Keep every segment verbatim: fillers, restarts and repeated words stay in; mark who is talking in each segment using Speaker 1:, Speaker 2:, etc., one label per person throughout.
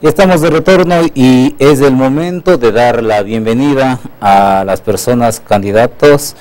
Speaker 1: Estamos de retorno y es el momento de dar la bienvenida a las personas candidatos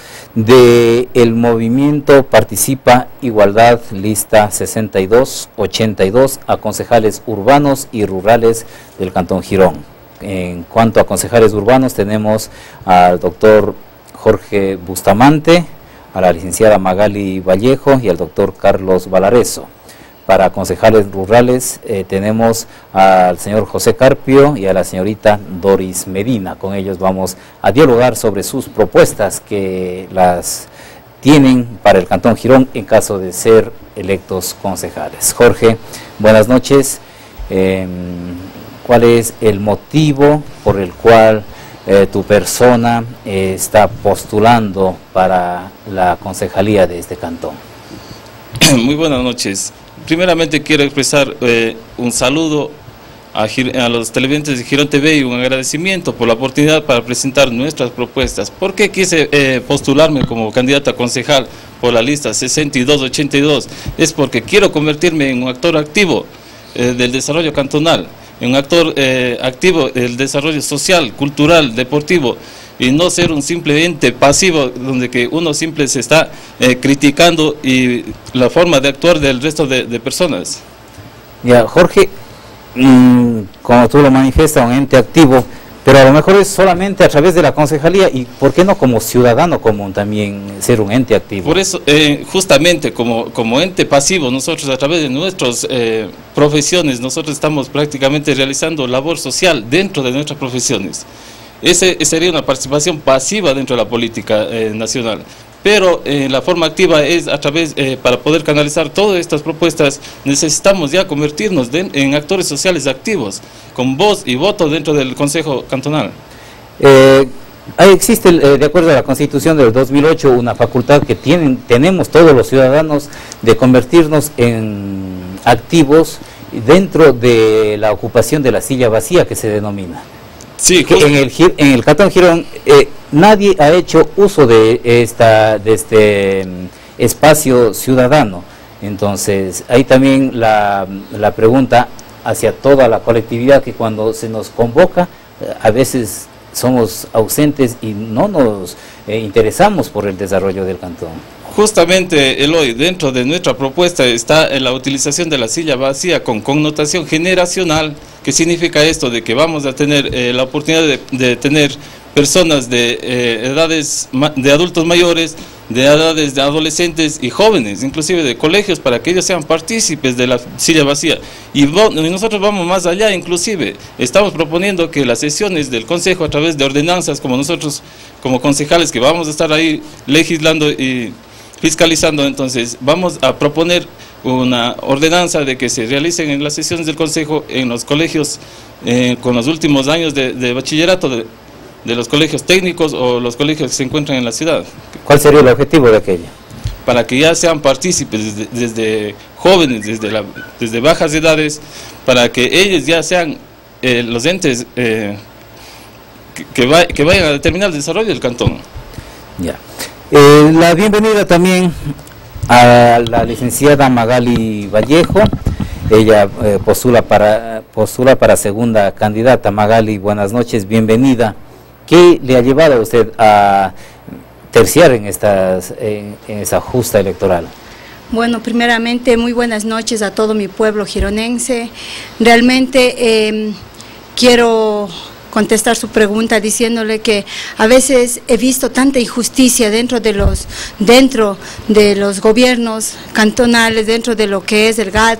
Speaker 1: del movimiento Participa Igualdad Lista sesenta y dos ochenta y dos a concejales urbanos y rurales del Cantón Girón. En cuanto a concejales urbanos tenemos al doctor Jorge Bustamante, a la licenciada Magali Vallejo y al doctor Carlos Valareso. Para concejales rurales eh, tenemos al señor José Carpio y a la señorita Doris Medina. Con ellos vamos a dialogar sobre sus propuestas que las tienen para el Cantón Girón en caso de ser electos concejales. Jorge, buenas noches. Eh, ¿Cuál es el motivo por el cual eh, tu persona eh, está postulando para la concejalía de este cantón?
Speaker 2: Muy buenas noches. Primeramente quiero expresar eh, un saludo a, a los televidentes de Girón T V y un agradecimiento por la oportunidad para presentar nuestras propuestas. ¿Por qué quise eh, postularme como candidato a concejal por la lista sesenta y dos ochenta y dos? Es porque quiero convertirme en un actor activo eh, del desarrollo cantonal, en un actor eh, activo del desarrollo social, cultural, deportivo, y no ser un simple ente pasivo donde que uno simple se está eh, criticando y la forma de actuar del resto de, de personas.
Speaker 1: Ya, Jorge, mmm, como tú lo manifiestas, un ente activo, pero a lo mejor es solamente a través de la concejalía, y ¿por qué no como ciudadano común también ser un ente activo?
Speaker 2: Por eso, eh, justamente como, como ente pasivo, nosotros a través de nuestras eh, profesiones, nosotros estamos prácticamente realizando labor social dentro de nuestras profesiones. Ese sería una participación pasiva dentro de la política eh, nacional, pero eh, la forma activa es a través, eh, para poder canalizar todas estas propuestas, necesitamos ya convertirnos de, en actores sociales activos, con voz y voto dentro del Consejo Cantonal.
Speaker 1: Eh, ahí existe, eh, de acuerdo a la Constitución del dos mil ocho, una facultad que tienen, tenemos todos los ciudadanos de convertirnos en activos dentro de la ocupación de la silla vacía que se denomina.
Speaker 2: Sí,
Speaker 1: que en el en el Cantón Girón eh, nadie ha hecho uso de esta de este um, espacio ciudadano. Entonces ahí también la, la pregunta hacia toda la colectividad, que cuando se nos convoca eh, a veces somos ausentes y no nos eh, interesamos por el desarrollo del cantón.
Speaker 2: Justamente, Eloy, dentro de nuestra propuesta está la utilización de la silla vacía con connotación generacional. ¿Qué significa esto? De que vamos a tener eh, la oportunidad de, de tener personas de eh, edades de adultos mayores, de edades de adolescentes y jóvenes, inclusive de colegios, para que ellos sean partícipes de la silla vacía. Y, y nosotros vamos más allá, inclusive estamos proponiendo que las sesiones del Consejo, a través de ordenanzas, como nosotros como concejales que vamos a estar ahí legislando y fiscalizando, entonces vamos a proponer una ordenanza de que se realicen en las sesiones del Consejo en los colegios eh, con los últimos años de, de bachillerato de, de los colegios técnicos o los colegios que se encuentran en la ciudad.
Speaker 1: ¿Cuál sería el objetivo de aquello?
Speaker 2: Para que ya sean partícipes desde, desde jóvenes, desde, la, desde bajas edades, para que ellos ya sean eh, los entes eh, que, que, va, que vayan a determinar el desarrollo del cantón.
Speaker 1: Ya. Eh, la bienvenida también a la licenciada Magali Vallejo. Ella eh, postula para postula para segunda candidata. Magali, buenas noches, bienvenida. ¿Qué le ha llevado a usted a terciar en estas en, en esa justa electoral?
Speaker 3: Bueno, primeramente muy buenas noches a todo mi pueblo gironense. Realmente eh, quiero contestar su pregunta diciéndole que a veces he visto tanta injusticia dentro de los dentro de los gobiernos cantonales, dentro de lo que es el G A T,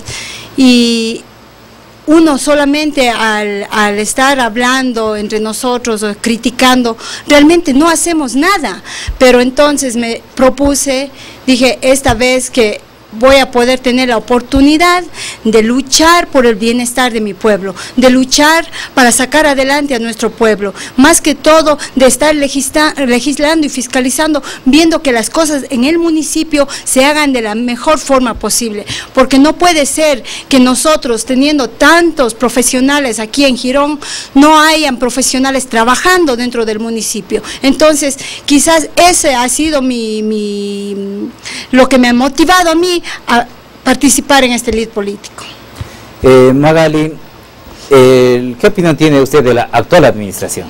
Speaker 3: y uno solamente al, al estar hablando entre nosotros o criticando, realmente no hacemos nada. Pero entonces me propuse, dije, esta vez que voy a poder tener la oportunidad de luchar por el bienestar de mi pueblo, de luchar para sacar adelante a nuestro pueblo, más que todo de estar legisla, legislando y fiscalizando, viendo que las cosas en el municipio se hagan de la mejor forma posible, porque no puede ser que nosotros, teniendo tantos profesionales aquí en Girón, no hayan profesionales trabajando dentro del municipio. Entonces, quizás ese ha sido mi, mi lo que me ha motivado a mí a participar en este lead político.
Speaker 1: Eh, Magali, eh, ¿qué opinión tiene usted de la actual administración?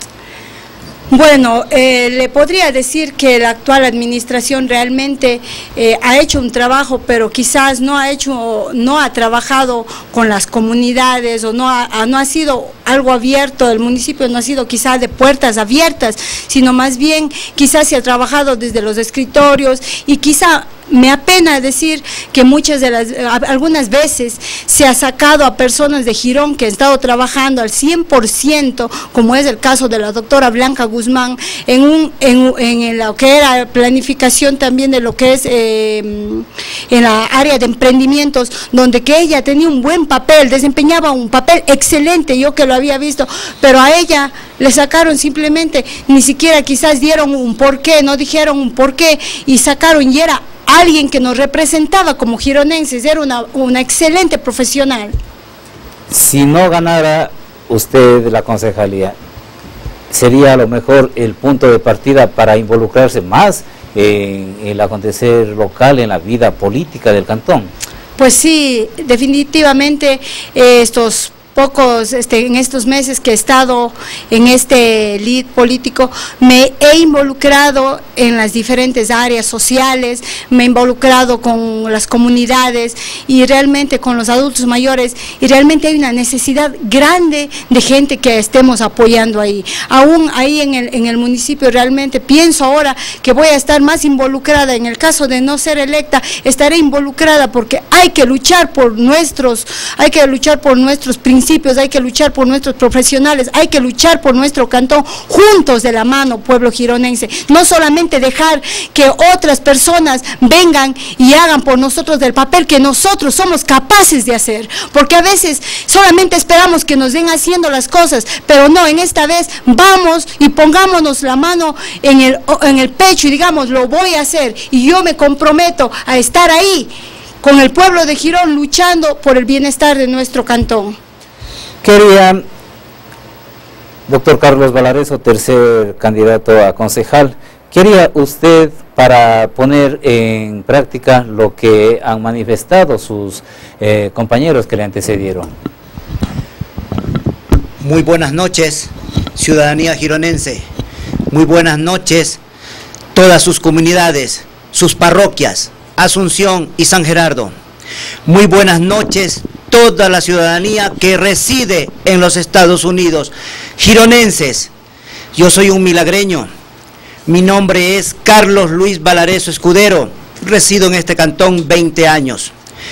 Speaker 3: Bueno, eh, le podría decir que la actual administración realmente eh, ha hecho un trabajo, pero quizás no ha hecho, no ha trabajado con las comunidades o no ha, no ha sido algo abierto, el municipio no ha sido quizás de puertas abiertas, sino más bien quizás se ha trabajado desde los escritorios y quizá me apena decir que muchas de las, algunas veces se ha sacado a personas de Girón que han estado trabajando al cien por ciento, como es el caso de la doctora Blanca Guzmán, en, un, en, en lo que era planificación también de lo que es eh, en la área de emprendimientos, donde que ella tenía un buen papel, desempeñaba un papel excelente, yo que lo había visto, pero a ella le sacaron simplemente, ni siquiera quizás dieron un porqué, no dijeron un porqué, y sacaron, y era alguien que nos representaba como gironenses, era una, una excelente profesional.
Speaker 1: Si no ganara usted la concejalía, ¿sería a lo mejor el punto de partida para involucrarse más en el acontecer local, en la vida política del cantón?
Speaker 3: Pues sí, definitivamente eh, estos pocos, este, en estos meses que he estado en este lead político, me he involucrado en las diferentes áreas sociales, me he involucrado con las comunidades y realmente con los adultos mayores, y realmente hay una necesidad grande de gente que estemos apoyando ahí. Aún ahí en el, en el municipio realmente pienso ahora que voy a estar más involucrada, en el caso de no ser electa, estaré involucrada porque hay que luchar por nuestros, hay que luchar por nuestros principios, hay que luchar por nuestros profesionales, hay que luchar por nuestro cantón, juntos de la mano, pueblo gironense, no solamente dejar que otras personas vengan y hagan por nosotros del papel que nosotros somos capaces de hacer, porque a veces solamente esperamos que nos den haciendo las cosas, pero no, en esta vez vamos y pongámonos la mano en el, en el pecho y digamos, lo voy a hacer, y yo me comprometo a estar ahí con el pueblo de Girón luchando por el bienestar de nuestro cantón.
Speaker 1: Quería, doctor Carlos Valareso, tercer candidato a concejal, quería usted, para poner en práctica lo que han manifestado sus eh, compañeros que le antecedieron.
Speaker 4: Muy buenas noches, ciudadanía gironense. Muy buenas noches, todas sus comunidades, sus parroquias, Asunción y San Gerardo. Muy buenas noches, toda la ciudadanía que reside en los Estados Unidos. Gironenses, yo soy un milagreño. Mi nombre es Carlos Luis Valareso Escudero. Resido en este cantón veinte años.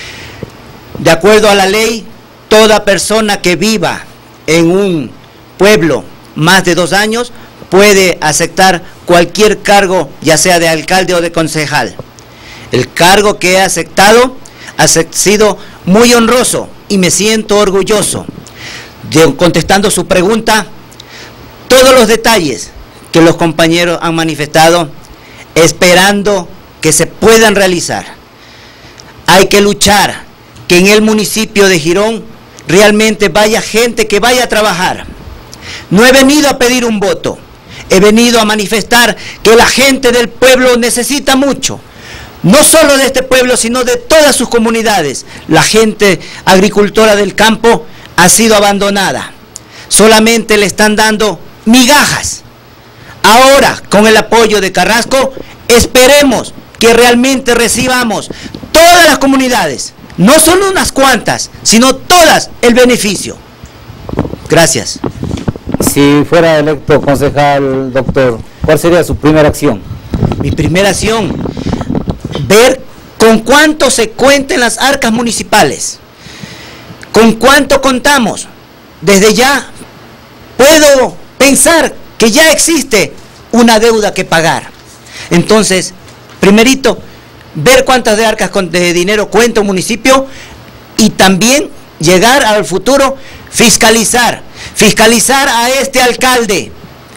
Speaker 4: De acuerdo a la ley, toda persona que viva en un pueblo más de dos años puede aceptar cualquier cargo, ya sea de alcalde o de concejal. El cargo que he aceptado ha sido muy honroso y me siento orgulloso. De, contestando su pregunta, todos los detalles que los compañeros han manifestado, esperando que se puedan realizar. Hay que luchar que en el municipio de Girón realmente vaya gente que vaya a trabajar. No he venido a pedir un voto, he venido a manifestar que la gente del pueblo necesita mucho. No solo de este pueblo, sino de todas sus comunidades. La gente agricultora del campo ha sido abandonada. Solamente le están dando migajas. Ahora, con el apoyo de Carrasco, esperemos que realmente recibamos todas las comunidades, no solo unas cuantas, sino todas, el beneficio. Gracias.
Speaker 1: Si fuera electo concejal, doctor, ¿cuál sería su primera acción?
Speaker 4: Mi primera acción, ver con cuánto se cuentan las arcas municipales, con cuánto contamos. Desde ya puedo pensar que ya existe una deuda que pagar. Entonces, primerito, ver cuántas de arcas de dinero cuenta un municipio y también llegar al futuro, fiscalizar, fiscalizar a este alcalde.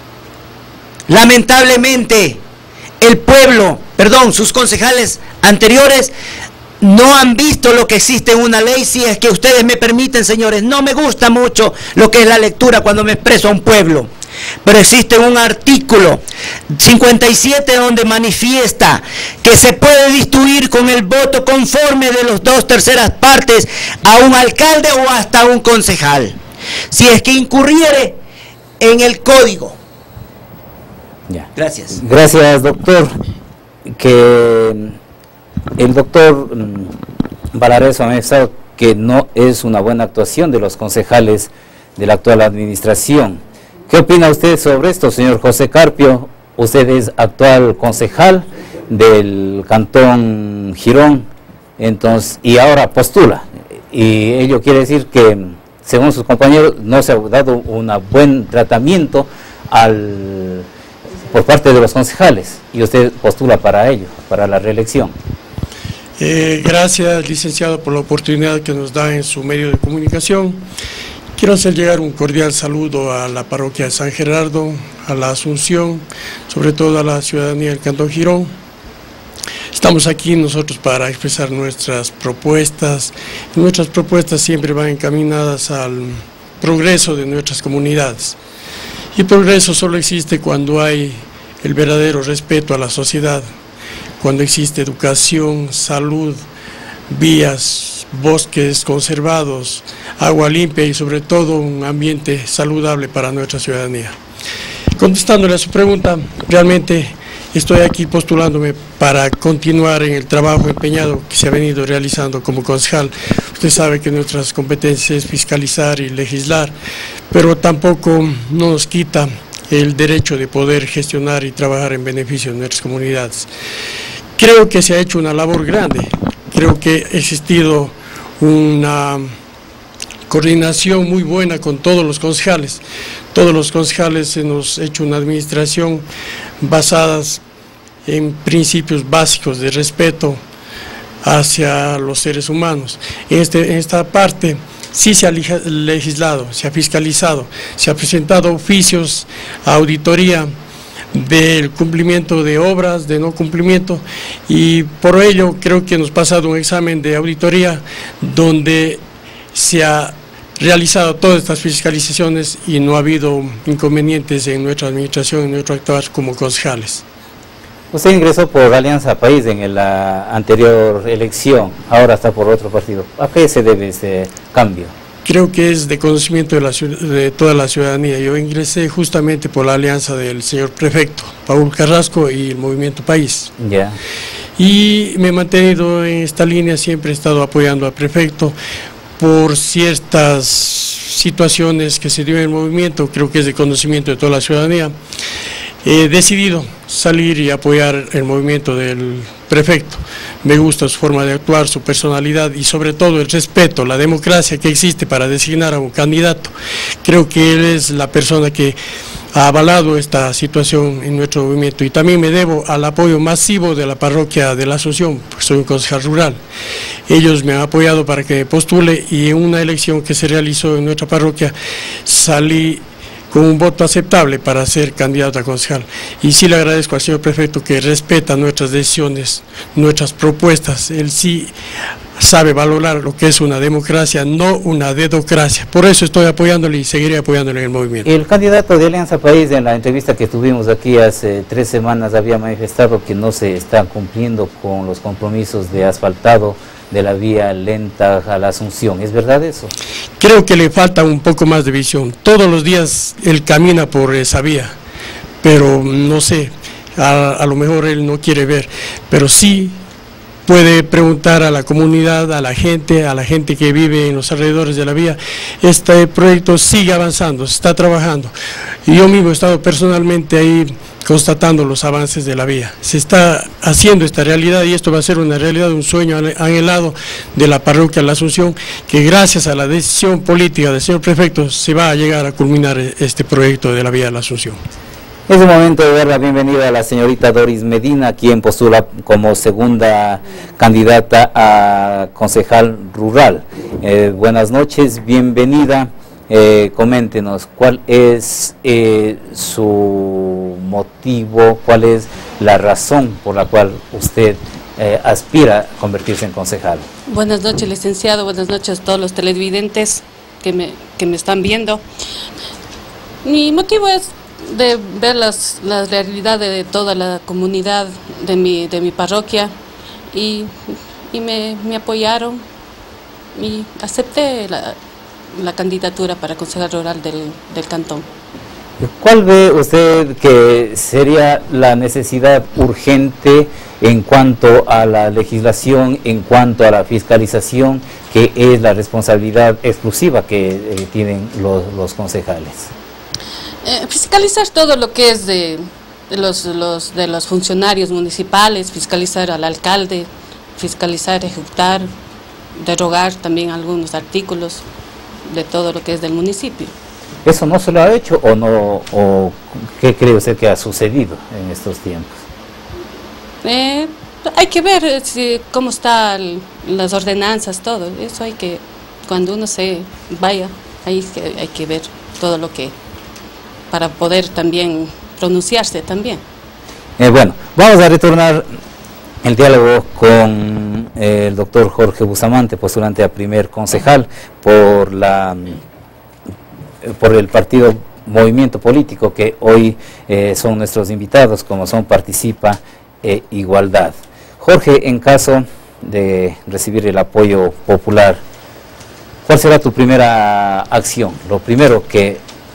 Speaker 4: Lamentablemente, el pueblo, perdón, sus concejales anteriores no han visto lo que existe en una ley. Si es que ustedes me permiten, señores, no me gusta mucho lo que es la lectura cuando me expreso a un pueblo, pero existe un artículo cincuenta y siete donde manifiesta que se puede destituir con el voto conforme de las dos terceras partes a un alcalde o hasta un concejal. si es que incurriere en el código.
Speaker 1: Ya.
Speaker 4: Gracias.
Speaker 1: Gracias, doctor. Que el doctor Valareso ha manifestado que no es una buena actuación de los concejales de la actual administración. ¿Qué opina usted sobre esto, señor José Carpio? Usted es actual concejal del Cantón Girón, entonces, y ahora postula. Y ello quiere decir que, según sus compañeros, no se ha dado un buen tratamiento al, por parte de los concejales, y usted postula para ello, para la reelección.
Speaker 5: Eh, gracias, licenciado, por la oportunidad que nos da en su medio de comunicación. Quiero hacer llegar un cordial saludo a la parroquia de San Gerardo, a la Asunción, sobre todo a la ciudadanía del Cantón Girón. Estamos aquí nosotros para expresar nuestras propuestas. Nuestras propuestas siempre van encaminadas al progreso de nuestras comunidades. Y el progreso solo existe cuando hay el verdadero respeto a la sociedad, cuando existe educación, salud, vías, bosques conservados, agua limpia y sobre todo un ambiente saludable para nuestra ciudadanía. Contestándole a su pregunta, realmente estoy aquí postulándome para continuar en el trabajo empeñado que se ha venido realizando como concejal. Usted sabe que nuestras competencias es fiscalizar y legislar, pero tampoco nos quita el derecho de poder gestionar y trabajar en beneficio de nuestras comunidades. Creo que se ha hecho una labor grande, creo que ha existido una coordinación muy buena con todos los concejales. Todos los concejales hemos hecho una administración basadas en principios básicos de respeto hacia los seres humanos. En, este, en esta parte sí se ha legislado, se ha fiscalizado, se ha presentado oficios a auditoría del cumplimiento de obras, de no cumplimiento, y por ello creo que hemos pasado un examen de auditoría donde se ha realizado todas estas fiscalizaciones y no ha habido inconvenientes en nuestra administración, en nuestro actuar como concejales.
Speaker 1: Usted ingresó por Alianza País en la anterior elección, ahora está por otro partido. ¿A qué se debe ese cambio?
Speaker 5: Creo que es de conocimiento de, la, de toda la ciudadanía. Yo ingresé justamente por la alianza del señor prefecto, Paul Carrasco, y el Movimiento País.
Speaker 1: Ya.
Speaker 5: Y me he mantenido en esta línea, siempre he estado apoyando al prefecto por ciertas situaciones que se dio en el movimiento, creo que es de conocimiento de toda la ciudadanía. He decidido salir y apoyar el movimiento del prefecto. Me gusta su forma de actuar, su personalidad y sobre todo el respeto, la democracia que existe para designar a un candidato. Creo que él es la persona que ha avalado esta situación en nuestro movimiento, y también me debo al apoyo masivo de la parroquia de la Asunción, porque soy un concejal rural. Ellos me han apoyado para que postule, y en una elección que se realizó en nuestra parroquia salí con un voto aceptable para ser candidato a concejal. Y sí le agradezco al señor prefecto que respeta nuestras decisiones, nuestras propuestas. Él sí sabe valorar lo que es una democracia, no una dedocracia. Por eso estoy apoyándole y seguiré apoyándole en el movimiento.
Speaker 1: El candidato de Alianza País, en la entrevista que tuvimos aquí hace tres semanas, había manifestado que no se están cumpliendo con los compromisos de asfaltado de la vía lenta a la Asunción. ¿Es verdad eso?
Speaker 5: Creo que le falta un poco más de visión. Todos los días él camina por esa vía, pero no sé, a, a lo mejor él no quiere ver, pero sí puede preguntar a la comunidad, a la gente, a la gente que vive en los alrededores de la vía. Este proyecto sigue avanzando, se está trabajando. Y yo mismo he estado personalmente ahí constatando los avances de la vía. Se está haciendo esta realidad, y esto va a ser una realidad, un sueño anhelado de la parroquia La Asunción, que gracias a la decisión política del señor prefecto se va a llegar a culminar este proyecto de la vía de La Asunción.
Speaker 1: Es el momento de dar la bienvenida a la señorita Doris Medina, quien postula como segunda candidata a concejal rural. Eh, buenas noches, bienvenida. Eh, coméntenos cuál es eh, su motivo, cuál es la razón por la cual usted eh, aspira a convertirse en concejal.
Speaker 6: Buenas noches, licenciado, buenas noches a todos los televidentes que me, que me están viendo. Mi motivo es de ver las, la realidad de toda la comunidad de mi, de mi parroquia, y, y me, me apoyaron y acepté la la candidatura para concejal rural del, del cantón.
Speaker 1: ¿Cuál ve usted que sería la necesidad urgente en cuanto a la legislación, en cuanto a la fiscalización, que es la responsabilidad exclusiva que eh, tienen los, los concejales?
Speaker 6: Eh, fiscalizar todo lo que es de, de, los, los, de los funcionarios municipales, fiscalizar al alcalde, fiscalizar, ejecutar, derogar también algunos artículos de todo lo que es del municipio.
Speaker 1: ¿Eso no se lo ha hecho o no, o qué cree usted que ha sucedido en estos tiempos?
Speaker 6: Eh, hay que ver eh, si, cómo están las ordenanzas, todo, eso hay que, cuando uno se vaya, ahí que, hay que ver todo lo que, para poder también pronunciarse también.
Speaker 1: Eh, bueno, vamos a retornar el diálogo con eh, el doctor Jorge Bustamante, postulante a primer concejal por la por el partido Movimiento Político, que hoy eh, son nuestros invitados, como son Participa e Igualdad. Jorge, en caso de recibir el apoyo popular, ¿cuál será tu primera acción? Lo primero que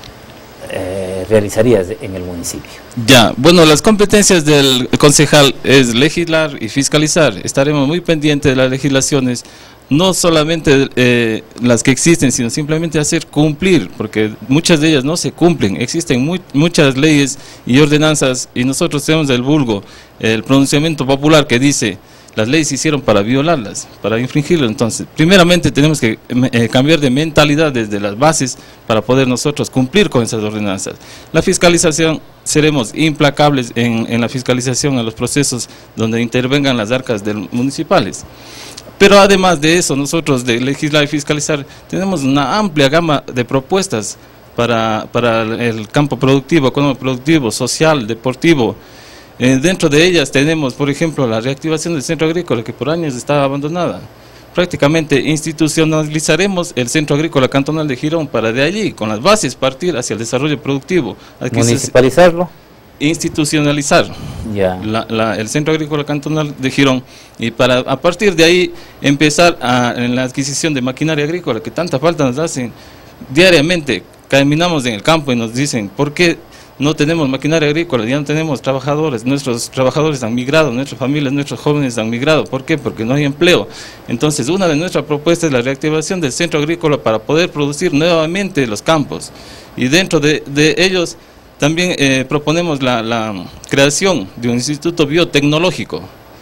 Speaker 1: eh, realizarías en el municipio.
Speaker 2: Ya, bueno, las competencias del concejal es legislar y fiscalizar. Estaremos muy pendientes de las legislaciones, no solamente eh, las que existen, sino simplemente hacer cumplir, porque muchas de ellas no se cumplen. Existen muy, muchas leyes y ordenanzas, y nosotros tenemos el vulgo, el pronunciamiento popular que dice: las leyes se hicieron para violarlas, para infringirlas. Entonces, primeramente tenemos que eh, cambiar de mentalidad desde las bases para poder nosotros cumplir con esas ordenanzas. La fiscalización, seremos implacables en, en la fiscalización a los procesos donde intervengan las arcas del, municipales. Pero además de eso, nosotros de legislar y fiscalizar tenemos una amplia gama de propuestas para, para el campo productivo, económico productivo, social, deportivo. Eh, dentro de ellas tenemos, por ejemplo, la reactivación del centro agrícola, que por años estaba abandonada. Prácticamente institucionalizaremos el centro agrícola cantonal de Girón para de allí, con las bases, partir hacia el desarrollo productivo.
Speaker 1: ¿Municipalizarlo?
Speaker 2: Institucionalizar
Speaker 1: ya.
Speaker 2: la, la, el centro agrícola cantonal de Girón, y para a partir de ahí empezar a, en la adquisición de maquinaria agrícola, que tanta falta nos hacen diariamente. Caminamos en el campo y nos dicen: ¿por qué no tenemos maquinaria agrícola? Ya no tenemos trabajadores, nuestros trabajadores han migrado, nuestras familias, nuestros jóvenes han migrado. ¿Por qué? Porque no hay empleo. Entonces, una de nuestras propuestas es la reactivación del centro agrícola para poder producir nuevamente los campos, y dentro de, de ellos también eh, proponemos la, la creación de un instituto biotecnológico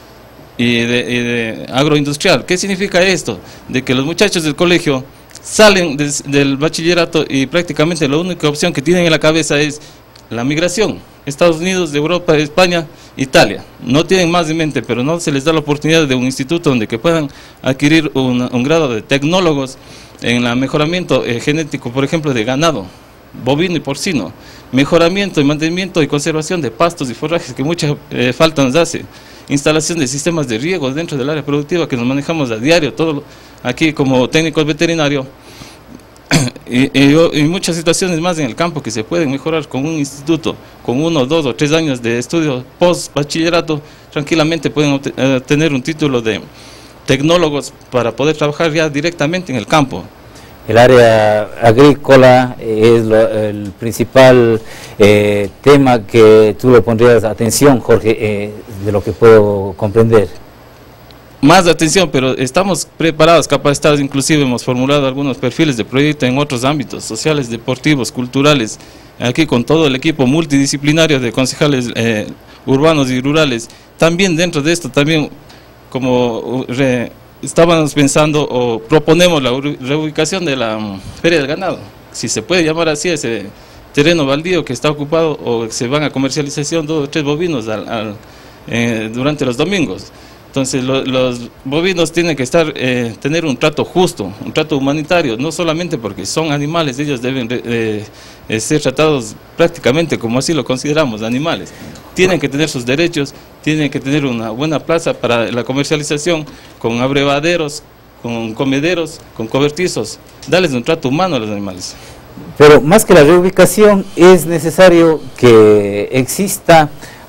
Speaker 2: y de, y de agroindustrial. ¿Qué significa esto? De que los muchachos del colegio salen de, del bachillerato y prácticamente la única opción que tienen en la cabeza es la migración. Estados Unidos, de Europa, España, Italia. No tienen más en mente, pero no se les da la oportunidad de un instituto donde que puedan adquirir un, un grado de tecnólogos en el mejoramiento eh, genético, por ejemplo, de ganado bovino y porcino, mejoramiento y mantenimiento y conservación de pastos y forrajes, que mucha eh, falta nos hace, instalación de sistemas de riego dentro del área productiva que nos manejamos a diario, todo aquí como técnicos veterinarios, y, y, y muchas situaciones más en el campo que se pueden mejorar con un instituto, con uno, dos o tres años de estudio post bachillerato. Tranquilamente pueden obtener un título de tecnólogos para poder trabajar ya directamente en el campo.
Speaker 1: El área agrícola es lo, el principal eh, tema que tú le pondrías atención, Jorge, eh, de lo que puedo comprender.
Speaker 2: Más atención, pero estamos preparados, capacitados, inclusive hemos formulado algunos perfiles de proyecto en otros ámbitos, sociales, deportivos, culturales, aquí con todo el equipo multidisciplinario de concejales eh, urbanos y rurales. También dentro de esto, también como re, estábamos pensando o proponemos la reubicación de la um, Feria del Ganado, si se puede llamar así, ese terreno baldío que está ocupado, o se van a comercialización dos o tres bovinos al, al, eh, durante los domingos. Entonces lo, los bovinos tienen que estar eh, tener un trato justo, un trato humanitario, no solamente porque son animales, ellos deben eh, eh, ser tratados prácticamente como así lo consideramos, animales. Tienen que tener sus derechos, tienen que tener una buena plaza para la comercialización, con abrevaderos, con comederos, con cobertizos, darles un trato humano a los animales.
Speaker 1: Pero más que la reubicación, es necesario que exista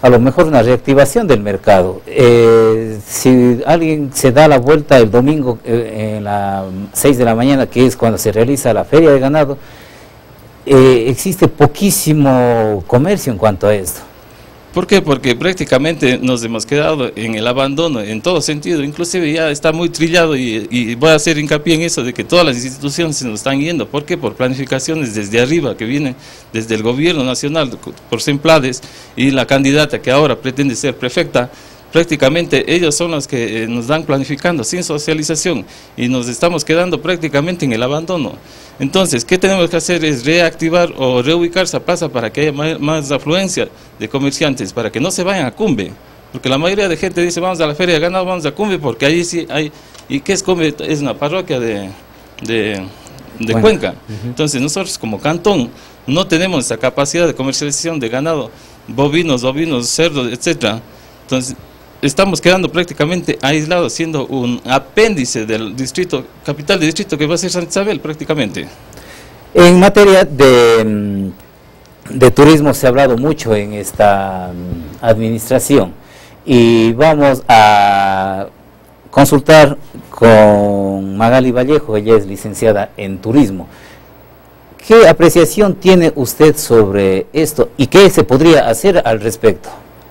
Speaker 1: a lo mejor una reactivación del mercado. Eh, si alguien se da la vuelta el domingo eh, en las seis de la mañana, que es cuando se realiza la feria de ganado, eh, existe poquísimo comercio en cuanto a esto.
Speaker 2: ¿Por qué? Porque prácticamente nos hemos quedado en el abandono en todo sentido, inclusive ya está muy trillado y, y voy a hacer hincapié en eso de que todas las instituciones se nos están yendo. ¿Por qué? Por planificaciones desde arriba que vienen desde el gobierno nacional por Semplades y la candidata que ahora pretende ser prefecta. Prácticamente ellos son los que eh, nos dan planificando sin socialización y nos estamos quedando prácticamente en el abandono. Entonces, ¿qué tenemos que hacer? Es reactivar o reubicar Sapaza para que haya más, más afluencia de comerciantes, para que no se vayan a Cumbe, porque la mayoría de gente dice vamos a la feria de ganado, vamos a Cumbe, porque ahí sí hay, ¿y qué es Cumbe? Es una parroquia de, de, de bueno. Cuenca. Uh-huh. Entonces nosotros como cantón no tenemos esa capacidad de comercialización de ganado, bovinos, ovinos, cerdos, etcétera. Entonces, estamos quedando prácticamente aislados, siendo un apéndice del distrito, capital de distrito que va a ser Santa Isabel prácticamente.
Speaker 1: En materia de, de turismo se ha hablado mucho en esta administración y vamos a consultar con Magali Vallejo, ella es licenciada en turismo. ¿Qué apreciación tiene usted sobre esto y qué se podría hacer al respecto?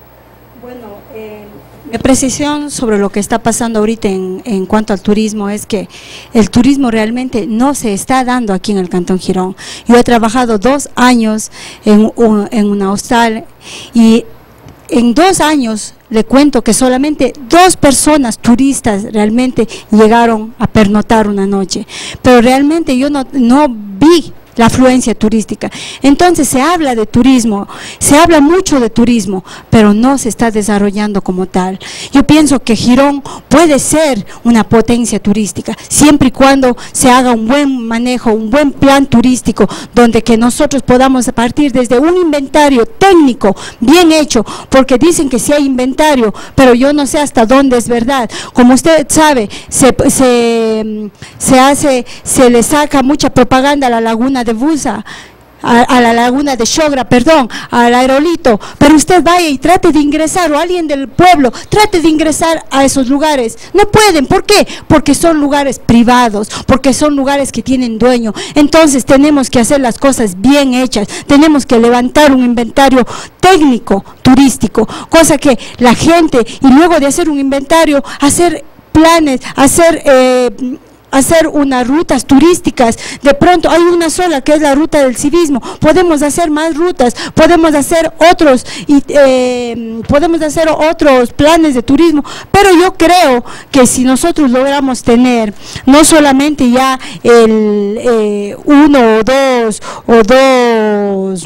Speaker 3: Mi apreciación sobre lo que está pasando ahorita en, en cuanto al turismo es que el turismo realmente no se está dando aquí en el Cantón Girón. Yo he trabajado dos años en, un, en una hostal y en dos años le cuento que solamente dos personas turistas realmente llegaron a pernoctar una noche, pero realmente yo no, no vi la afluencia turística. Entonces se habla de turismo, se habla mucho de turismo, pero no se está desarrollando como tal. Yo pienso que Girón puede ser una potencia turística, siempre y cuando se haga un buen manejo, un buen plan turístico, donde que nosotros podamos partir desde un inventario técnico bien hecho, porque dicen que sí hay inventario, pero yo no sé hasta dónde es verdad. Como usted sabe, se, se, se hace, se le saca mucha propaganda a la laguna de Busa, a, a la laguna de Xogra, perdón, al aerolito, pero usted vaya y trate de ingresar, o alguien del pueblo trate de ingresar a esos lugares, no pueden. ¿Por qué? Porque son lugares privados, porque son lugares que tienen dueño. Entonces tenemos que hacer las cosas bien hechas, tenemos que levantar un inventario técnico turístico, cosa que la gente, y luego de hacer un inventario, hacer planes, hacer eh, hacer unas rutas turísticas. De pronto hay una sola que es la ruta del civismo, podemos hacer más rutas, podemos hacer otros y eh, podemos hacer otros planes de turismo, pero yo creo que si nosotros logramos tener no solamente ya el eh, uno o dos o dos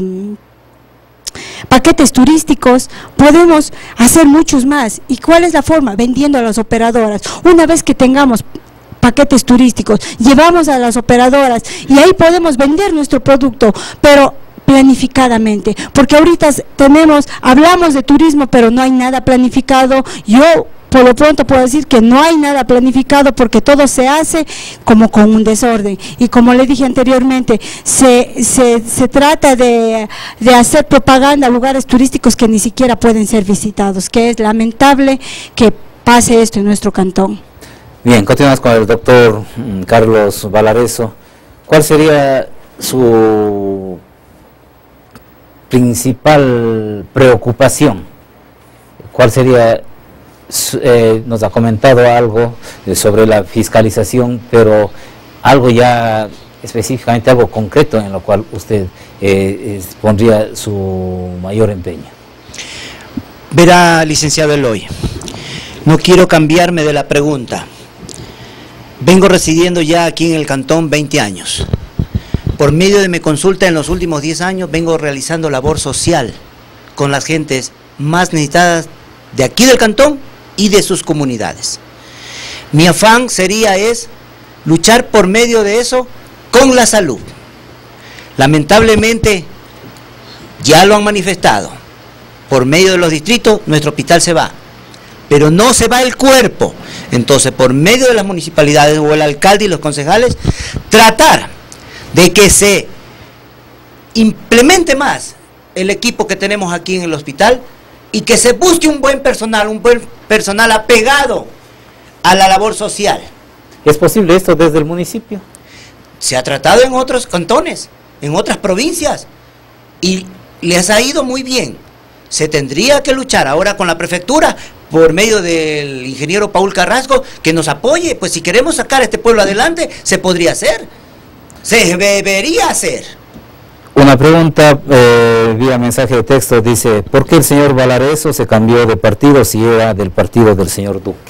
Speaker 3: paquetes turísticos, podemos hacer muchos más. ¿Y cuál es la forma? Vendiendo a las operadoras. Una vez que tengamos paquetes turísticos, llevamos a las operadoras y ahí podemos vender nuestro producto, pero planificadamente, porque ahorita tenemos, hablamos de turismo, pero no hay nada planificado. Yo por lo pronto puedo decir que no hay nada planificado, porque todo se hace como con un desorden, y como le dije anteriormente, se, se, se trata de, de hacer propaganda a lugares turísticos que ni siquiera pueden ser visitados, que es lamentable que pase esto en nuestro cantón.
Speaker 1: Bien, continuamos con el doctor Carlos Valareso. ¿Cuál sería su principal preocupación? ¿Cuál sería, eh, nos ha comentado algo sobre la fiscalización, pero algo ya específicamente, algo concreto en lo cual usted eh, pondría su mayor empeño?
Speaker 4: Verá, licenciado Eloy, no quiero cambiarme de la pregunta. Vengo residiendo ya aquí en el cantón veinte años. Por medio de mi consulta en los últimos diez años vengo realizando labor social con las gentes más necesitadas de aquí del cantón y de sus comunidades. Mi afán sería es luchar por medio de eso con la salud. Lamentablemente ya lo han manifestado. Por medio de los distritos nuestro hospital se va, pero no se va el cuerpo. Entonces, por medio de las municipalidades o el alcalde y los concejales, tratar de que se implemente más el equipo que tenemos aquí en el hospital y que se busque un buen personal, un buen personal apegado a la labor social.
Speaker 1: ¿Es posible esto desde el municipio?
Speaker 4: Se ha tratado en otros cantones, en otras provincias, y les ha ido muy bien. Se tendría que luchar ahora con la prefectura por medio del ingeniero Paul Carrasco, que nos apoye. Pues si queremos sacar a este pueblo adelante, se podría hacer, se debería hacer.
Speaker 1: Una pregunta eh, vía mensaje de texto dice: ¿por qué el señor Valareso se cambió de partido si era del partido del señor Duque?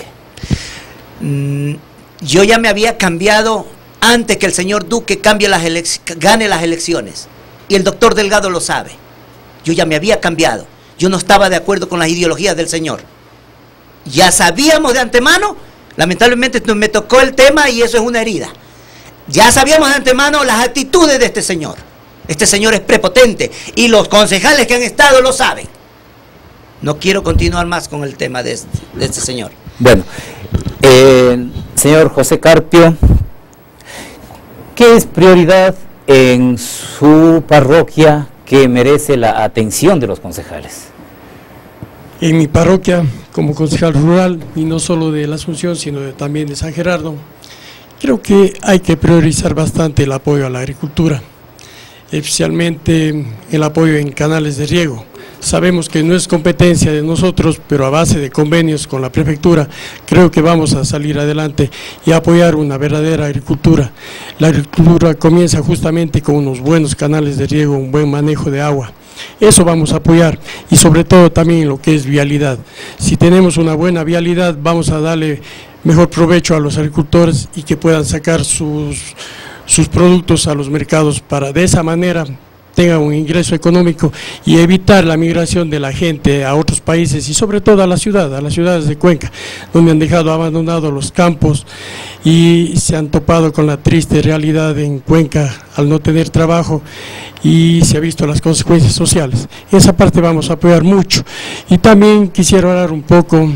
Speaker 4: Mm, yo ya me había cambiado antes que el señor Duque cambie las gane las elecciones, y el doctor Delgado lo sabe. Yo ya me había cambiado, yo no estaba de acuerdo con las ideologías del señor. Ya sabíamos de antemano, lamentablemente me tocó el tema y eso es una herida. Ya sabíamos de antemano las actitudes de este señor. Este señor es prepotente y los concejales que han estado lo saben. No quiero continuar más con el tema de este, de este señor.
Speaker 1: Bueno, eh, señor José Carpio, ¿qué es prioridad en su parroquia que merece la atención de los concejales?
Speaker 5: En mi parroquia, como concejal rural, y no solo de la Asunción, sino de, también de San Gerardo, creo que hay que priorizar bastante el apoyo a la agricultura, especialmente el apoyo en canales de riego. Sabemos que no es competencia de nosotros, pero a base de convenios con la prefectura, creo que vamos a salir adelante y apoyar una verdadera agricultura. La agricultura comienza justamente con unos buenos canales de riego, un buen manejo de agua. Eso vamos a apoyar, y sobre todo también lo que es vialidad. Si tenemos una buena vialidad, vamos a darle mejor provecho a los agricultores y que puedan sacar sus, sus productos a los mercados, para de esa manera tengan un ingreso económico y evitar la migración de la gente a otros países, y sobre todo a la ciudad, a las ciudades de Cuenca, donde han dejado abandonados los campos y se han topado con la triste realidad en Cuenca al no tener trabajo, y se ha visto las consecuencias sociales. Esa parte vamos a apoyar mucho. Y también quisiera hablar un poco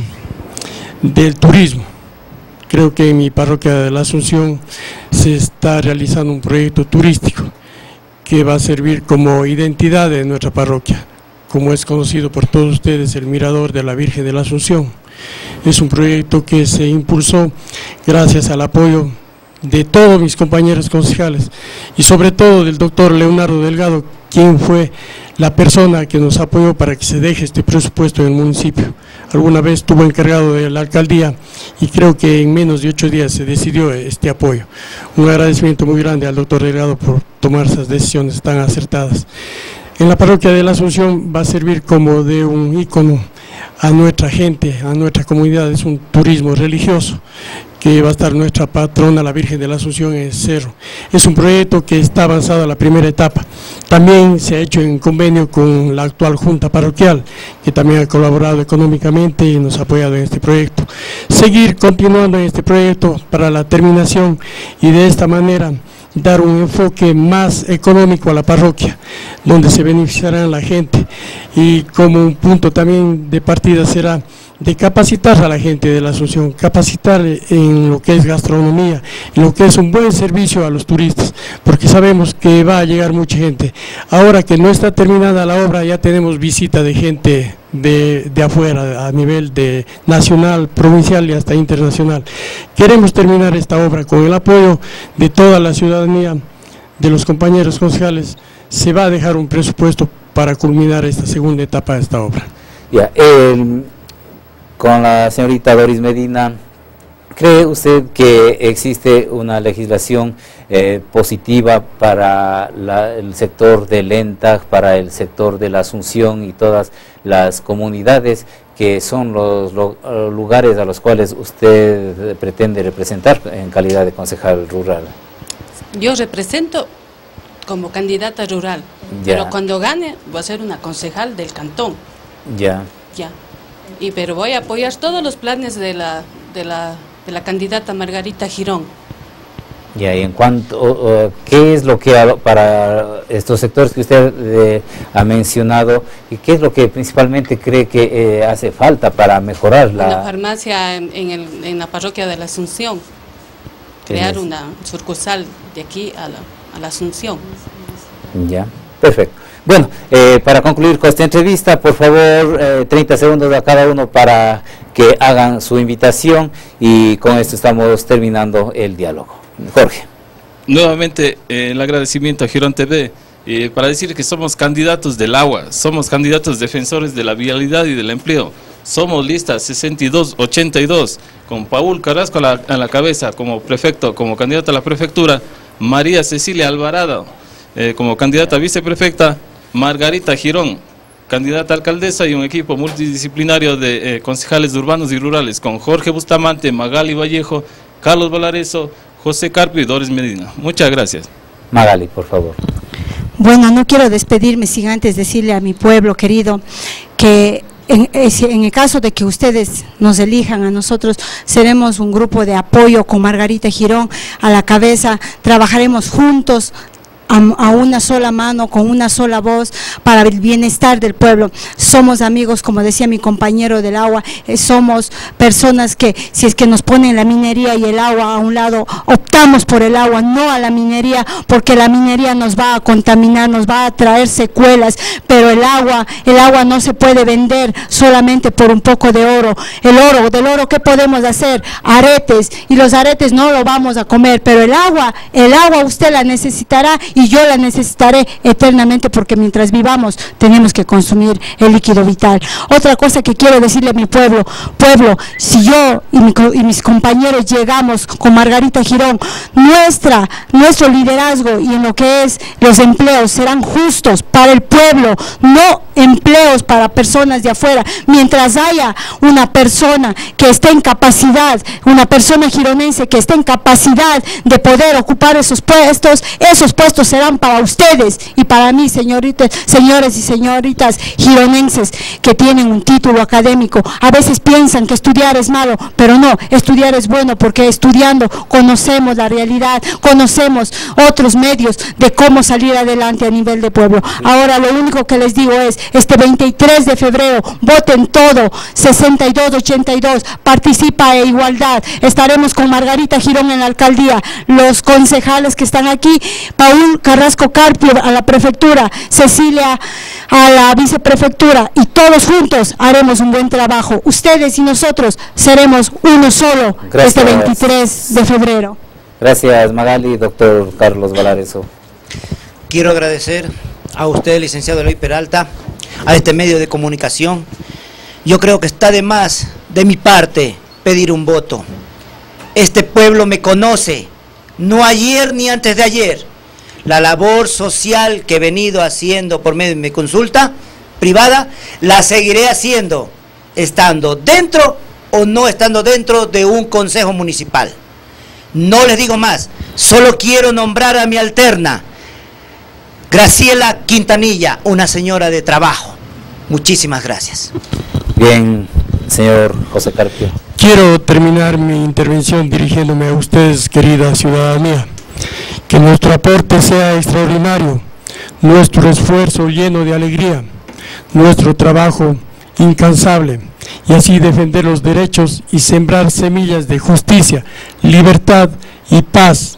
Speaker 5: del turismo. Creo que en mi parroquia de la Asunción se está realizando un proyecto turístico que va a servir como identidad de nuestra parroquia, como es conocido por todos ustedes, el Mirador de la Virgen de la Asunción. Es un proyecto que se impulsó gracias al apoyo de todos mis compañeros concejales y sobre todo del doctor Leonardo Delgado, quien fue la persona que nos apoyó para que se deje este presupuesto en el municipio. Alguna vez estuvo encargado de la alcaldía y creo que en menos de ocho días se decidió este apoyo. Un agradecimiento muy grande al doctor Delgado por tomar esas decisiones tan acertadas. En la parroquia de la Asunción va a servir como de un ícono a nuestra gente, a nuestra comunidad. Es un turismo religioso que va a estar nuestra patrona, la Virgen de la Asunción, en el cerro. Es un proyecto que está avanzado a la primera etapa. También se ha hecho en convenio con la actual Junta Parroquial, que también ha colaborado económicamente y nos ha apoyado en este proyecto. Seguir continuando en este proyecto para la terminación y de esta manera dar un enfoque más económico a la parroquia, donde se beneficiará la gente, y como un punto también de partida será de capacitar a la gente de la Asunción, capacitar en lo que es gastronomía, en lo que es un buen servicio a los turistas, porque sabemos que va a llegar mucha gente. Ahora que no está terminada la obra, ya tenemos visita de gente de, de afuera, a nivel de nacional, provincial y hasta internacional. Queremos terminar esta obra con el apoyo de toda la ciudadanía, de los compañeros concejales. Se va a dejar un presupuesto para culminar esta segunda etapa de esta obra.
Speaker 1: Ya, el... Con la señorita Doris Medina, ¿cree usted que existe una legislación eh, positiva para la, el sector de Lentag, para el sector de la Asunción y todas las comunidades que son los, los lugares a los cuales usted pretende representar en calidad de concejal rural?
Speaker 6: Yo represento como candidata rural,
Speaker 1: ya.
Speaker 6: Pero cuando gane voy a ser una concejal del cantón.
Speaker 1: Ya.
Speaker 6: Ya. Y pero voy a apoyar todos los planes de la de la de la candidata Margarita Girón.
Speaker 1: Ya, y en cuanto, uh, ¿qué es lo que para estos sectores que usted eh, ha mencionado, y qué es lo que principalmente cree que eh, hace falta para mejorar la...
Speaker 6: Una farmacia en, en, el, en la parroquia de la Asunción, crear una sucursal de aquí a la, a la Asunción.
Speaker 1: Ya, perfecto. Bueno, eh, para concluir con esta entrevista, por favor, eh, treinta segundos a cada uno para que hagan su invitación y con esto estamos terminando el diálogo. Jorge.
Speaker 2: Nuevamente eh, el agradecimiento a Girón T V eh, para decir que somos candidatos del agua, somos candidatos defensores de la vialidad y del empleo. Somos lista sesenta y dos ochenta y dos, con Paul Carrasco a la, a la cabeza como prefecto, como candidato a la prefectura, María Cecilia Alvarado eh, como candidata a viceprefecta, Margarita Girón, candidata a alcaldesa, y un equipo multidisciplinario de eh, concejales urbanos y rurales con Jorge Bustamante, Magali Vallejo, Carlos Valareso, José Carpio y Doris Medina. Muchas gracias.
Speaker 1: Magali, por favor.
Speaker 3: Bueno, no quiero despedirme sin antes decirle a mi pueblo querido que En, en el caso de que ustedes nos elijan a nosotros, seremos un grupo de apoyo con Margarita Girón a la cabeza, trabajaremos juntos a, a una sola mano, con una sola voz, para el bienestar del pueblo. Somos amigos, como decía mi compañero del agua, eh, somos personas que, si es que nos ponen la minería y el agua a un lado, optamos por el agua, no a la minería, porque la minería nos va a contaminar, nos va a traer secuelas, pero el agua, el agua no se puede vender solamente por un poco de oro. El oro, del oro, ¿qué podemos hacer? Aretes, y los aretes no lo vamos a comer, pero el agua, el agua usted la necesitará y yo la necesitaré eternamente, porque mientras vivamos tenemos que consumir el líquido vital. Otra cosa que quiero decirle a mi pueblo, pueblo, si yo y, mi, y mis compañeros llegamos con Margarita Girón, nuestra, nuestro liderazgo y en lo que es los empleos serán justos para el pueblo, no empleos para personas de afuera. Mientras haya una persona que esté en capacidad, una persona gironense que esté en capacidad de poder ocupar esos puestos, esos puestos serán para ustedes y para mí, señoritas, señores y señoritas gironenses que tienen un título académico. A veces piensan que estudiar es malo, pero no, estudiar es bueno, porque estudiando conocemos la realidad, conocemos otros medios de cómo salir adelante a nivel de pueblo. Ahora lo único que les digo es, este veintitrés de febrero, voten todo, sesenta y dos ochenta y dos, participa e igualdad. Estaremos con Margarita Girón en la alcaldía, los concejales que están aquí, Paul Carrasco Carpio a la prefectura, Cecilia a la viceprefectura, y todos juntos haremos un buen trabajo. Ustedes y nosotros seremos uno solo. Gracias. Este veintitrés de febrero.
Speaker 1: Gracias, Magali. Doctor Carlos Valareso.
Speaker 4: Quiero agradecer a usted, licenciado Eloy Peralta, a este medio de comunicación. Yo creo que está de más de mi parte pedir un voto. Este pueblo me conoce, no ayer ni antes de ayer. La labor social que he venido haciendo por medio de mi consulta privada, la seguiré haciendo, estando dentro o no estando dentro de un consejo municipal. No les digo más, solo quiero nombrar a mi alterna, Graciela Quintanilla, una señora de trabajo. Muchísimas gracias.
Speaker 1: Bien, señor José Carpio.
Speaker 5: Quiero terminar mi intervención dirigiéndome a ustedes, querida ciudadanía. Que nuestro aporte sea extraordinario, nuestro esfuerzo lleno de alegría, nuestro trabajo incansable, y así defender los derechos y sembrar semillas de justicia, libertad y paz.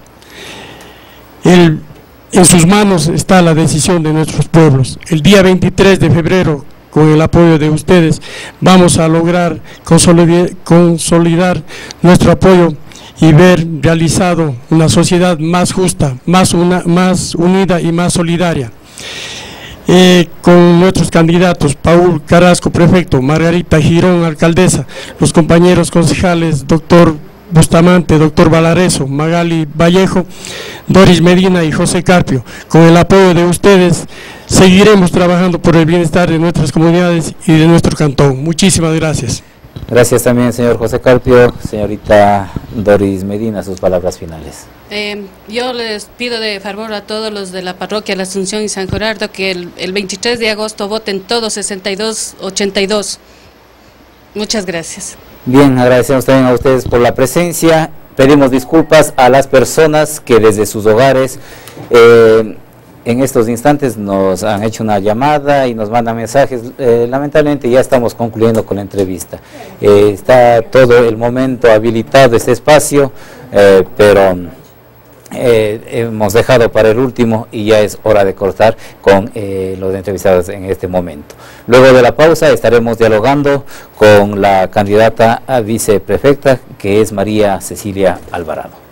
Speaker 5: El, en sus manos está la decisión de nuestros pueblos. El día veintitrés de febrero, con el apoyo de ustedes, vamos a lograr consolidar, consolidar nuestro apoyo y ver realizado una sociedad más justa, más, una, más unida y más solidaria. Eh, con nuestros candidatos, Paul Carrasco, prefecto, Margarita Girón, alcaldesa, los compañeros concejales, doctor Bustamante, doctor Valareso, Magali Vallejo, Doris Medina y José Carpio. Con el apoyo de ustedes, seguiremos trabajando por el bienestar de nuestras comunidades y de nuestro cantón. Muchísimas gracias.
Speaker 1: Gracias también, señor José Carpio. Señorita Doris Medina, sus palabras finales.
Speaker 6: Eh, yo les pido de favor a todos los de la parroquia La Asunción y San Gerardo que el, el veintitrés de agosto voten todos sesenta y dos ochenta y dos. Muchas gracias.
Speaker 1: Bien, agradecemos también a ustedes por la presencia. Pedimos disculpas a las personas que desde sus hogares eh, en estos instantes nos han hecho una llamada y nos mandan mensajes. Eh, lamentablemente ya estamos concluyendo con la entrevista. Eh, está todo el momento habilitado este espacio, eh, pero eh, hemos dejado para el último y ya es hora de cortar con eh, los entrevistados en este momento. Luego de la pausa estaremos dialogando con la candidata a viceprefecta, que es María Cecilia Alvarado.